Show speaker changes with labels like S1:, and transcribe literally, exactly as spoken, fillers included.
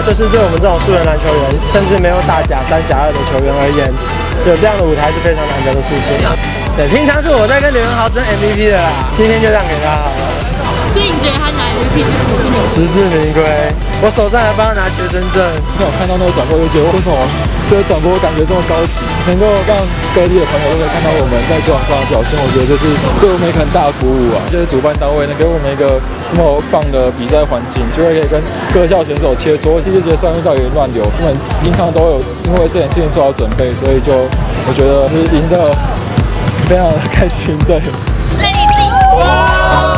S1: 就是对我们这种素人篮球员，甚至没有打甲三、甲二的球员而言，有这样的舞台是非常难得的事情。对，平常是我在跟刘文豪争 M V P 的啦，今天就让给他好了。
S2: 所以你觉得他拿 M V P 是实至名归？
S1: 实至名归，我手上还帮他拿学生证。
S3: 那我看到那个转播就觉得，为什么这个转播感觉这么高级，能够让各地的朋友都可以看到我们在球场上的表现，我觉得这是对我们一个很大的鼓舞啊！就是主办单位能给我们一个这么棒的比赛环境，就会可以跟各校选手切磋这些赛运到底乱流，他们平常都有因为这件事情做好准备，所以就我觉得是赢得非常的开心。对，
S2: 那你自己。